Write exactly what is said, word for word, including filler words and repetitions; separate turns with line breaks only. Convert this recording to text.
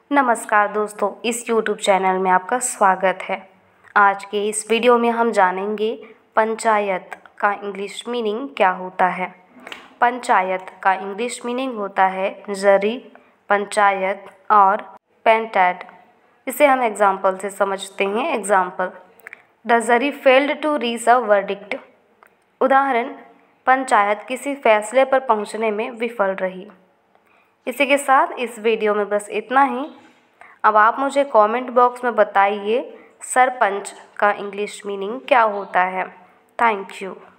नमस्कार दोस्तों, इस यूट्यूब चैनल में आपका स्वागत है। आज के इस वीडियो में हम जानेंगे पंचायत का इंग्लिश मीनिंग क्या होता है। पंचायत का इंग्लिश मीनिंग होता है जरी, पंचायत और पेंटैड। इसे हम एग्जाम्पल से समझते हैं। Example, the jury failed to reach a verdict. उदाहरण, पंचायत किसी फैसले पर पहुंचने में विफल रही। इसी के साथ इस वीडियो में बस इतना ही। अब आप मुझे कमेंट बॉक्स में बताइए सरपंच का इंग्लिश मीनिंग क्या होता है। Thank you.